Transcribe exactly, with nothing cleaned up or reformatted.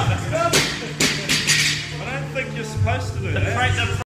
I don't think you're supposed to do that.